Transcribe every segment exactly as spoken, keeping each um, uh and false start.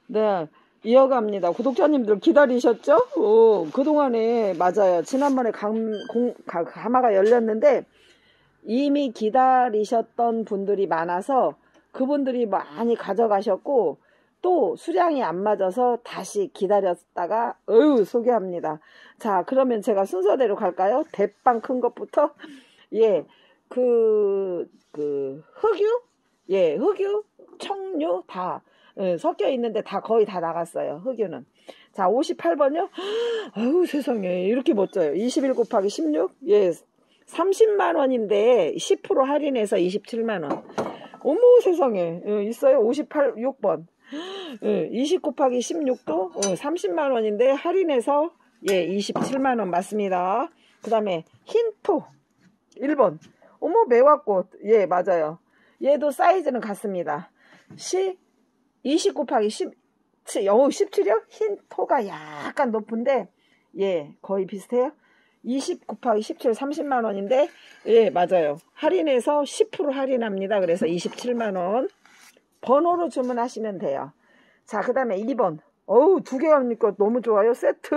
네, 이어갑니다. 구독자님들 기다리셨죠? 오, 그동안에 맞아요. 지난번에 감, 공, 가, 가마가 열렸는데 이미 기다리셨던 분들이 많아서 그분들이 많이 가져가셨고 또 수량이 안 맞아서 다시 기다렸다가 어유 소개합니다. 자, 그러면 제가 순서대로 갈까요? 대빵 큰 것부터. 예, 그, 그 흑유, 예, 흑유, 청유 다 예, 섞여 있는데 다 거의 다 나갔어요. 흑유는. 자, 오십팔 번요. 아유, 세상에 이렇게 멋져요. 이십일 곱하기 십육. 예, 삼십만 원인데 십 퍼센트 할인해서 이십칠만 원. 어머, 세상에. 예, 있어요. 오십팔, 육 번. 예, 이십 곱하기 십육도 어, 삼십만 원인데 할인해서 예, 이십칠만 원 맞습니다. 그 다음에 흰토 일 번. 어머, 매화꽃. 예, 맞아요. 얘도 사이즈는 같습니다. 시 이십 곱하기 십칠, 어, 십칠이요? 흰토가 약간 높은데 예, 거의 비슷해요. 이십 곱하기 십칠, 삼십만 원인데 예, 맞아요. 할인해서 십 퍼센트 할인합니다. 그래서 이십칠만 원. 번호로 주문하시면 돼요. 자, 그 다음에 이 번. 어우, 두 개 하니까 너무 좋아요. 세트.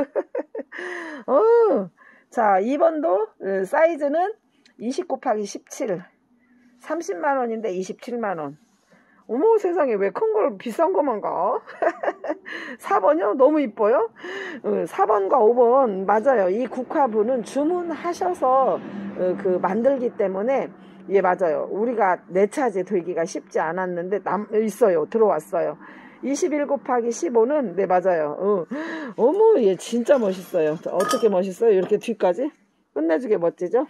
어, 자, 이 번도 사이즈는 이십 곱하기 십칠. 삼십만 원인데 이십칠만 원. 어머, 세상에 왜 큰 걸 비싼 것만 가? 사 번이요? 너무 이뻐요. 사 번과 오 번 맞아요. 이 국화분은 주문하셔서 그 만들기 때문에 예, 맞아요. 우리가 네 차제 들기가 쉽지 않았는데 남 있어요. 들어왔어요. 이십일 곱하기 십오는 네, 맞아요. 어. 어머, 얘 진짜 멋있어요. 어떻게 멋있어요? 이렇게 뒤까지 끝내주게 멋지죠?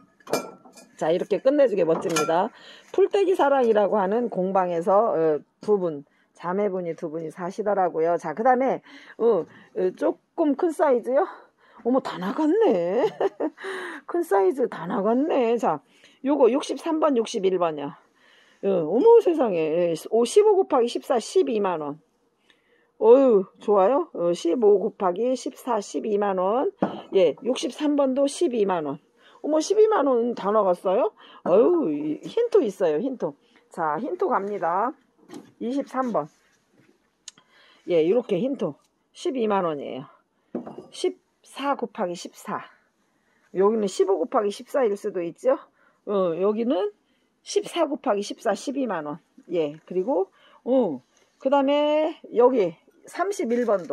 자, 이렇게 끝내주게 멋집니다. 풀떼기 사랑이라고 하는 공방에서 어, 두 분, 자매분이 두 분이 사시더라고요. 자, 그 다음에 어, 어, 조금 큰 사이즈요? 어머, 다 나갔네. 큰 사이즈 다 나갔네. 자, 요거 육십삼 번, 육십일 번이요. 어, 어머, 세상에. 십오 곱하기 십사, 십이만 원. 어유, 좋아요. 어, 십오 곱하기 십사, 십이만 원. 예, 육십삼 번도 십이만 원. 어머, 십이만 원 다 나갔어요? 어유, 힌트 있어요, 힌트. 자, 힌트 갑니다. 이십삼 번. 예, 이렇게 힌트. 십이만 원이에요. 십사 곱하기 십사. 여기는 십오 곱하기 십사일 수도 있죠. 어, 여기는 십사 곱하기 십사, 십이만 원. 예, 그리고 어, 그 다음에 여기 삼십일 번도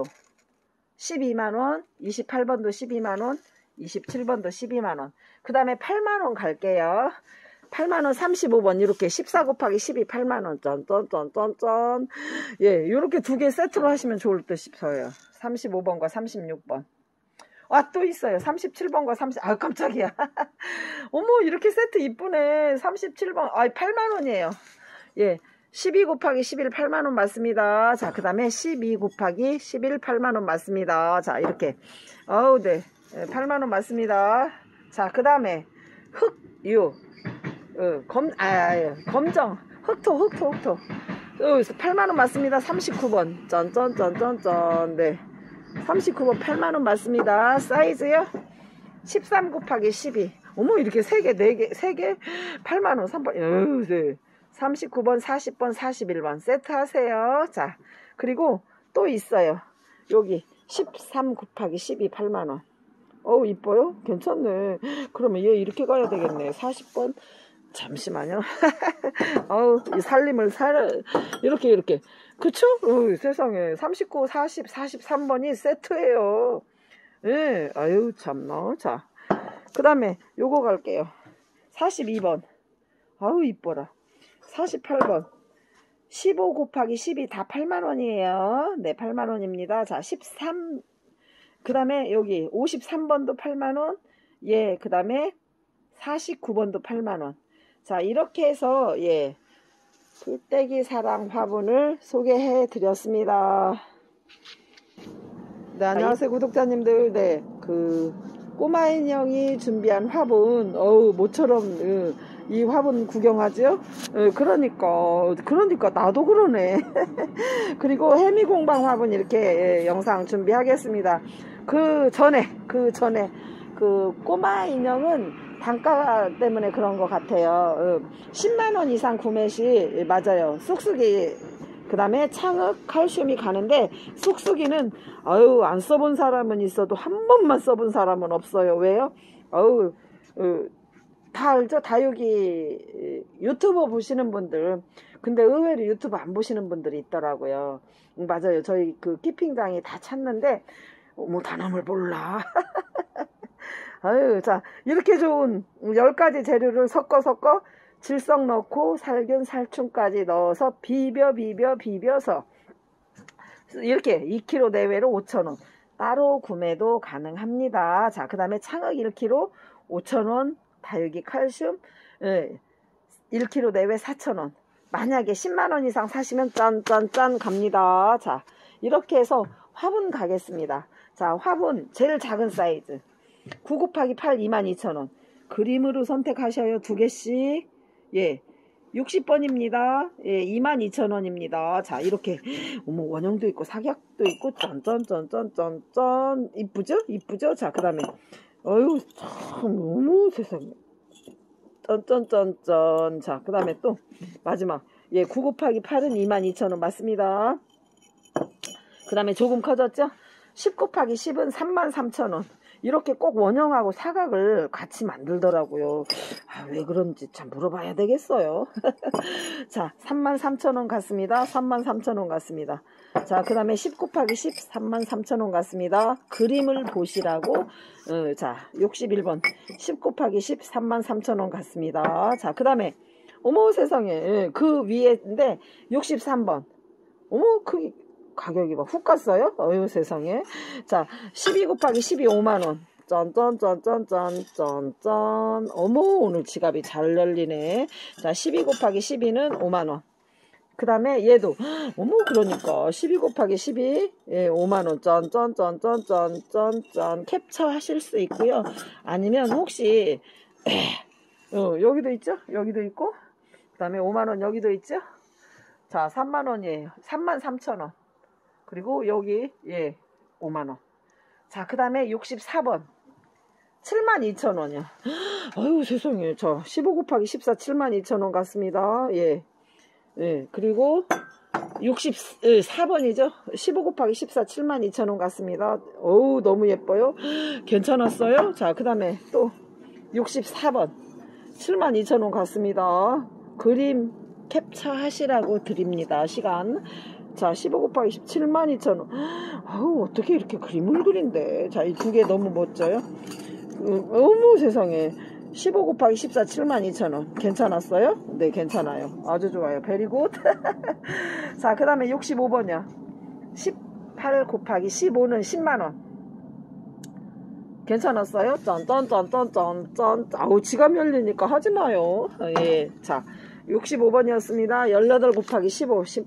십이만 원, 이십팔 번도 십이만 원, 이십칠 번도 십이만 원. 그 다음에 팔만 원 갈게요. 팔만 원, 삼십오 번. 이렇게 십사 곱하기 십이, 팔만 원. 짠짠짠짠짠. 예, 이렇게 두 개 세트로 하시면 좋을 듯 싶어요. 삼십오 번과 삼십육 번. 아, 또 있어요. 삼십칠 번과 삼십, 아, 깜짝이야. 어머, 이렇게 세트 이쁘네. 삼십칠 번, 아, 팔만 원이에요. 예. 십이 곱하기 십일, 팔만 원 맞습니다. 자, 그 다음에 십이 곱하기 십일, 팔만 원 맞습니다. 자, 이렇게. 어우, 네. 팔만 원 맞습니다. 자, 그 다음에 흑유. 어, 검, 아, 검정. 흑토, 흑토, 흑토. 어, 팔만 원 맞습니다. 삼십구 번. 짠짠짠짠짠. 네. 삼십구 번 팔만 원 맞습니다. 사이즈요? 십삼 곱하기 십이. 어머, 이렇게 세 개, 네 개, 세 개? 팔만 원, 삼 번. 어우, 네. 삼십구 번, 사십 번, 사십일 번. 세트 하세요. 자, 그리고 또 있어요. 여기 십삼 곱하기 십이, 팔만 원. 어우, 이뻐요? 괜찮네. 그러면 얘 이렇게 가야 되겠네. 사십 번. 잠시만요. 어우, 이 살림을 살, 이렇게, 이렇게. 그쵸? 어우, 세상에. 삼십구, 사십, 사십삼 번이 세트예요. 예, 아유, 참나. 자, 그 다음에 요거 갈게요. 사십이 번. 아우, 이뻐라. 사십팔 번. 십오 곱하기 십이 다 팔만 원이에요. 네, 팔만 원입니다. 자, 십삼. 그 다음에 여기 오십삼 번도 팔만 원. 예, 그 다음에 사십구 번도 팔만 원. 자, 이렇게 해서 예, 풀떼기 사랑 화분을 소개해 드렸습니다. 네, 안녕하세요 구독자님들. 네, 그 꼬마 인형이 준비한 화분, 어우, 모처럼 으, 이 화분 구경하죠. 으, 그러니까 그러니까 나도 그러네. 그리고 해미공방 화분 이렇게 예, 영상 준비하겠습니다. 그 전에 그 전에 그 꼬마 인형은 단가 때문에 그런 것 같아요. 십만 원 이상 구매 시 맞아요. 쑥쑥이 그 다음에 창흑, 칼슘이 가는데 쑥쑥이는 아유 안 써본 사람은 있어도 한 번만 써본 사람은 없어요. 왜요? 아유 어, 다 알죠? 다육이 유튜버 보시는 분들. 근데 의외로 유튜브 안 보시는 분들이 있더라고요. 음, 맞아요. 저희 그 키핑장이 다 찾는데 뭐 단어를 몰라. 아유, 자 이렇게 좋은 열 가지 재료를 섞어 섞어 질석 넣고 살균 살충까지 넣어서 비벼 비벼 비벼서 이렇게 이 킬로그램 내외로 오천 원 따로 구매도 가능합니다. 자, 그 다음에 창흑 일 킬로그램 오천 원, 다육이 칼슘 예, 일 킬로그램 내외 사천 원. 만약에 십만 원 이상 사시면 짠짠짠 갑니다. 자, 이렇게 해서 화분 가겠습니다. 자, 화분 제일 작은 사이즈 구 곱하기 팔 이만 이천 원. 그림으로 선택하셔요. 두 개씩. 예. 육십 번입니다. 예, 이만 이천 원입니다. 자, 이렇게 어머 원형도 있고 사각도 있고 짠짠짠짠짠짠 이쁘죠? 이쁘죠? 자, 그 다음에 어휴 참 너무 세상에 짠짠짠짠. 자, 그 다음에 또 마지막 예, 구 곱하기 팔은 이만 이천 원 맞습니다. 그 다음에 조금 커졌죠? 십 곱하기 십은 삼만 삼천 원. 이렇게 꼭 원형하고 사각을 같이 만들더라고요. 아, 왜 그런지 참 물어봐야 되겠어요. 자, 삼만 삼천 원 같습니다. 삼만 삼천 원 같습니다. 자, 그 다음에 십 곱하기 십 삼만 삼천 원 같습니다. 그림을 보시라고. 어, 자, 육십일 번 십 곱하기 십 삼만 삼천 원 같습니다. 자, 그 다음에 어머 세상에 그 위에인데 육십삼 번 어머 그 가격이 막 훅 갔어요. 어휴 세상에. 자, 십이 곱하기 십이 오만 원. 짠짠짠짠짠짠짠. 어머 오늘 지갑이 잘 열리네. 자, 십이 곱하기 십이는 오만 원. 그 다음에 얘도 어머 그러니까 십이 곱하기 십이 예, 오만 원. 짠짠짠짠짠짠짠. 캡처 하실 수 있고요. 아니면 혹시 어, 여기도 있죠? 여기도 있고 그 다음에 오만 원 여기도 있죠? 자, 삼만 원이에요. 삼만 삼천 원. 그리고 여기 예 오만 원. 자, 그 다음에 육십사 번 칠만 이천 원이요. 아유 세상에. 저 십오 곱하기 십사 칠만 이천 원 같습니다. 예. 예. 그리고 육십사 번이죠. 십오 곱하기 십사 칠만 이천 원 같습니다. 어우 너무 예뻐요. 괜찮았어요. 자, 그 다음에 또 육십사 번 칠만 이천 원 같습니다. 그림 캡처 하시라고 드립니다. 시간. 자, 십오 곱하기 십 칠만 이천 원. 아우 어떻게 이렇게 그림을 그린대. 자, 이 두 개 너무 멋져요. 음, 어머 세상에. 십오 곱하기 십사 칠만 이천 원. 괜찮았어요? 네, 괜찮아요. 아주 좋아요. 베리굿. 자, 그 다음에 육십오 번이야. 십팔 곱하기 십오는 십만 원. 괜찮았어요? 짠짠짠짠짠짠. 아우 지갑 열리니까 하지마요. 예. 자, 육십오 번이었습니다. 십팔 곱하기 십오 십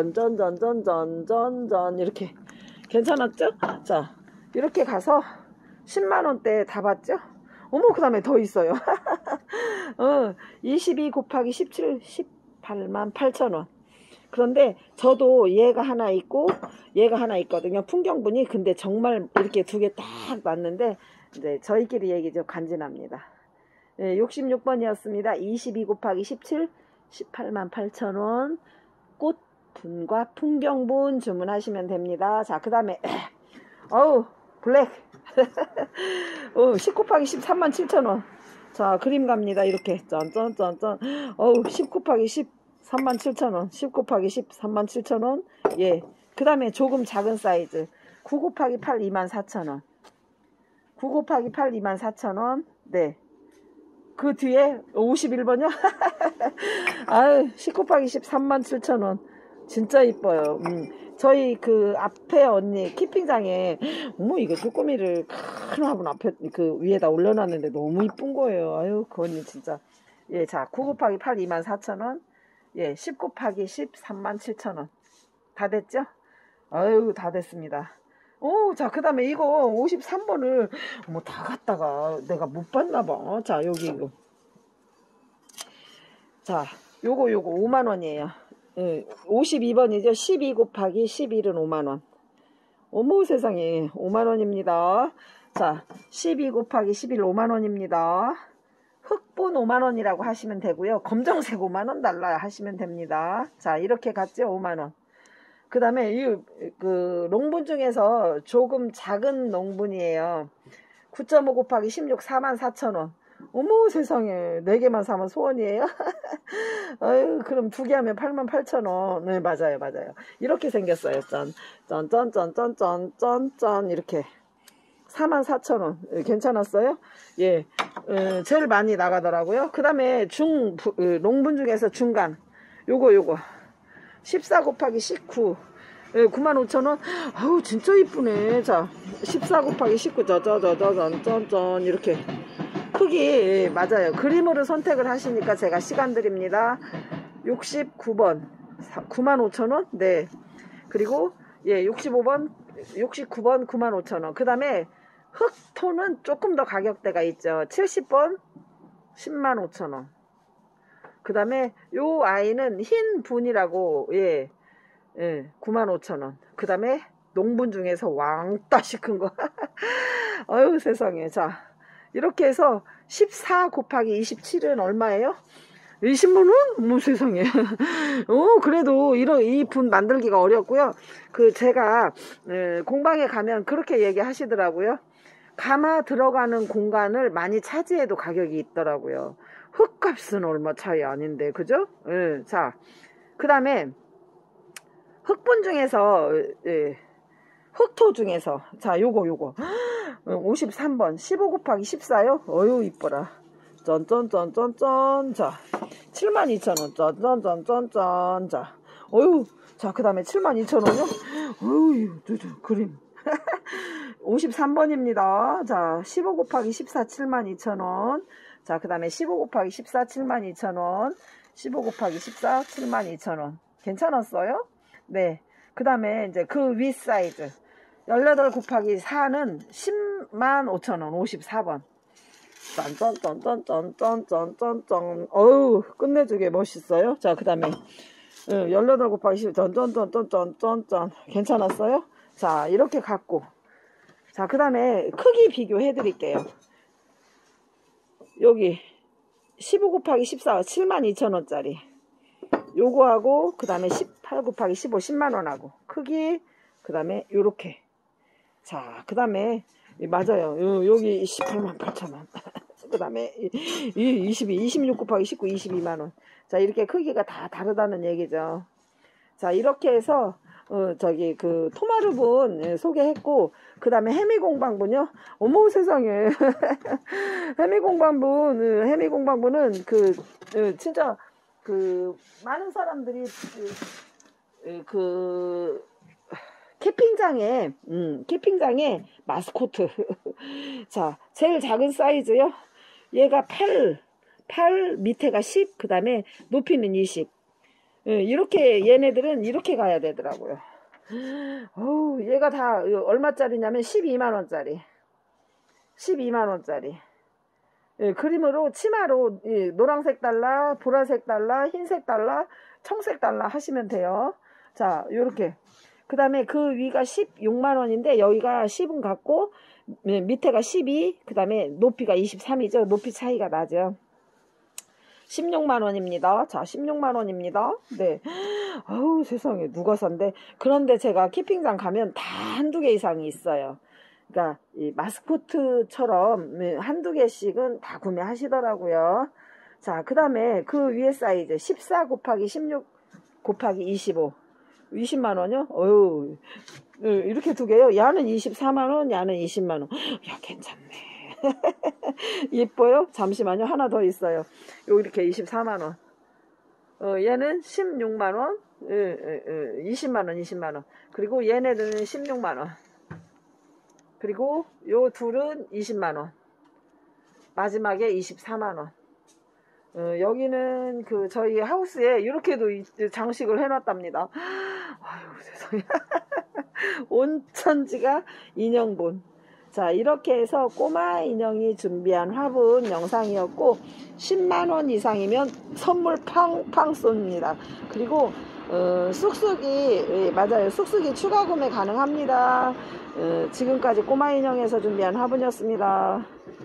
전전전전전전전 이렇게 괜찮았죠? 자, 이렇게 가서 십만 원대 다 봤죠? 어머 그 다음에 더 있어요. 어, 이십이 곱하기 십칠 십팔만 팔천 원. 그런데 저도 얘가 하나 있고 얘가 하나 있거든요. 풍경분이. 근데 정말 이렇게 두 개 딱 놨는데 이제 저희끼리 얘기 좀 간지납니다. 네, 육십육 번이었습니다. 이십이 곱하기 십칠 십팔만 팔천 원. 꽃분과 풍경분 주문하시면 됩니다. 자, 그 다음에 어우 블랙 어, 십 곱하기 십 삼만 칠천 원. 자, 그림 갑니다. 이렇게 짠짠짠짠. 어우 십 곱하기 십 삼만 칠천 원. 십 곱하기 십 삼만 칠천 원. 예. 그 다음에 조금 작은 사이즈 구 곱하기 팔 이만 사천 원. 구 곱하기 팔 이만 사천 원. 네. 그 뒤에 오십일 번이요? 아유, 십 곱하기 십 삼만 칠천 원. 진짜 이뻐요. 음. 저희 그 앞에 언니 키핑장에 어머 이거 쪼꼬미를 큰 화분 앞에 그 위에다 올려놨는데 너무 이쁜 거예요. 아유 그 언니 진짜. 예, 자, 구 곱하기 팔 이만 사천 원. 예, 십 곱하기 십 삼만 칠천 원. 다 됐죠? 아유 다 됐습니다. 오, 자, 그 다음에 이거 오십삼 번을 뭐 다 갖다가 내가 못 봤나봐. 자, 여기 이거. 자, 요거 요거 오만 원이에요. 예, 오십이 번이죠. 십이 곱하기 십일은 오만 원. 어머 세상에 오만 원입니다. 자, 십이 곱하기 십일 오만 원입니다. 흑본 오만 원이라고 하시면 되고요. 검정색 오만 원 달라 하시면 됩니다. 자, 이렇게 갔죠. 오만 원. 그 다음에 이 그 롱분 중에서 조금 작은 롱분이에요. 구 점 오 곱하기 십육 사만 사천 원. 어머 세상에, 네 개만 사면 소원이에요? 아유, 그럼 두 개 하면 팔만 팔천 원. 네, 맞아요, 맞아요. 이렇게 생겼어요. 짠, 짠, 짠, 짠, 짠, 짠, 짠, 짠, 이렇게. 사만 사천 원. 괜찮았어요? 예. 어, 제일 많이 나가더라고요. 그 다음에 중, 부, 롱분 중에서 중간. 요거, 요거. 십사 곱하기 십구. 예, 구만 오천 원. 아우, 진짜 이쁘네. 자, 십사 곱하기 십구. 짜자자자잔, 짠짠. 이렇게. 크기, 예, 맞아요. 그림으로 선택을 하시니까 제가 시간 드립니다. 육십구 번. 구만 오천 원. 네. 그리고, 예, 육십오 번. 육십구 번 구만 오천 원. 그 다음에 흑톤은 조금 더 가격대가 있죠. 칠십 번 십만 오천 원. 그 다음에 요 아이는 흰 분이라고, 예, 예, 구만 오천 원. 그 다음에 농분 중에서 왕따시 큰 거. 아유 세상에. 자, 이렇게 해서 십사 곱하기 이십칠은 얼마예요? 이십만 원? 뭐 세상에. 어, 그래도 이런 이 분 만들기가 어렵고요. 그 제가 에, 공방에 가면 그렇게 얘기하시더라고요. 가마 들어가는 공간을 많이 차지해도 가격이 있더라고요. 흙값은 얼마 차이 아닌데, 그죠? 예, 자, 그 다음에 흙분 중에서, 예, 흑토 중에서, 자, 요거 요거 오십삼 번 십오 곱하기 십사요. 어유 이뻐라. 짠짠짠짠짠. 자, 칠만 이천 원. 짠짠짠짠짠. 자, 어유. 자, 그 다음에 칠만 이천 원요. 어유, 저, 저, 그림. 오십삼 번입니다. 자, 십오 곱하기 십사 칠만 이천 원. 자, 그 다음에 십오 곱하기 십사 칠만 이천 원. 십오 곱하기 십사 칠만 이천 원. 괜찮았어요? 네. 그 다음에 이제 그 윗 사이즈. 십팔 곱하기 사는 십만 오천 원. 오십사 번. 짠짠짠짠짠짠짠짠. 어우, 끝내주게 멋있어요. 자, 그 다음에 십팔 곱하기 십. 짠짠짠짠짠짠. 괜찮았어요? 자, 이렇게 갖고. 자, 그 다음에 크기 비교해 드릴게요. 여기 십오 곱하기 십사 칠만 이천 원짜리 요거하고, 그 다음에 십팔 곱하기 십오 십만 원하고 크기, 그 다음에 요렇게. 자, 그 다음에 맞아요. 요, 여기 십팔만 팔천 원. 그 다음에 이십이 이십육 곱하기 십구 이십이만 원. 자, 이렇게 크기가 다 다르다는 얘기죠. 자, 이렇게 해서 어, 저기 그 토마르분 소개했고, 그 다음에 해미공방분요. 어머 세상에. 해미공방분 해미공방분은 그 진짜 그 많은 사람들이 그, 그 캠핑장에 음, 캠핑장에 마스코트. 자, 제일 작은 사이즈요. 얘가 팔, 팔 밑에가 십, 그 다음에 높이는 이십. 이렇게 얘네들은 이렇게 가야 되더라고요. 어우, 얘가 다 얼마짜리냐면 십이만 원짜리. 십이만 원짜리. 예, 그림으로 치마로 예, 노란색 달라, 보라색 달라, 흰색 달라, 청색 달라 하시면 돼요. 자, 요렇게. 그 다음에 그 위가 십육만 원인데 여기가 십은 같고 밑에가 십이, 그 다음에 높이가 이십삼이죠. 높이 차이가 나죠. 십육만 원입니다. 자, 십육만 원입니다. 네. 아우, 세상에, 누가 산대? 그런데 제가 캠핑장 가면 다 한두 개 이상이 있어요. 그러니까, 이 마스코트처럼 한두 개씩은 다 구매하시더라고요. 자, 그 다음에 그 위에 사이즈, 십사 곱하기 십육 곱하기 이십오. 이십만 원이요? 어휴, 이렇게 두 개요? 야는 이십사만 원, 야는 이십만 원. 야, 괜찮네. 예뻐요? 잠시만요. 하나 더 있어요. 요 이렇게 이십사만 원. 어, 얘는 십육만 원. 예, 예, 예, 이십만 원, 이십만 원. 그리고 얘네들은 십육만 원. 그리고 요 둘은 이십만 원. 마지막에 이십사만 원. 어, 여기는 그 저희 하우스에 이렇게도 장식을 해놨답니다. 아유, 세상에. 온천지가 인형분. 자, 이렇게 해서 꼬마 인형이 준비한 화분 영상이었고, 십만 원 이상이면 선물 팡팡 쏩니다. 그리고 어, 쑥쑥이, 예, 맞아요, 쑥쑥이 추가 구매 가능합니다. 어, 지금까지 꼬마 인형에서 준비한 화분이었습니다.